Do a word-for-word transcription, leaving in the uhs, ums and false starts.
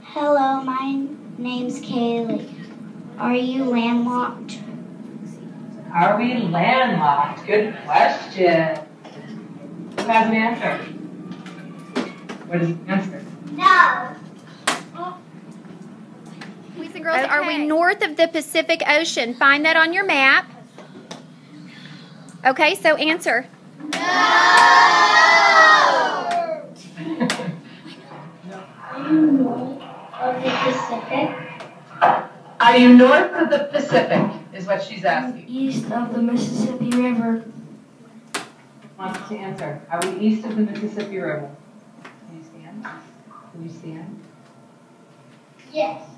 Hello, my name's Kaylee. Are you landlocked? Are we landlocked? Good question. Who has an answer? What is the answer? No. Boys and girls, Okay. are we north of the Pacific Ocean? Find that on your map. Okay, so answer. No. Are you north of the Pacific? Are you north of the Pacific, is what she's asking. East of the Mississippi River. Wants to answer. Are we east of the Mississippi River? Can you stand? Can you stand? Yes.